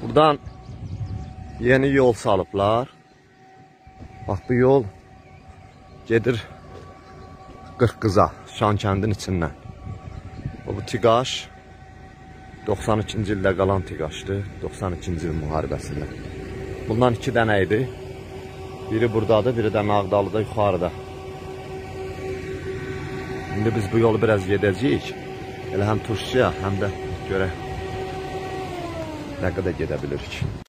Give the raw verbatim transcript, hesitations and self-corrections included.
Buradan yeni yol salıblar. Bax, bu yol gedir Qırxqıza, Şankəndin içindən. Bu Tiqaş doxsan ikinci ildə qalan Tiqaşdır, doxsan ikinci il müharibəsində. Bundan iki dənə idi. Biri buradadır, biri də Nağdalıda, yuxarıda. İndi biz bu yolu biraz gedəcəyik. Elə həm turşuya, həm də görək nə qədər gedə bilirik.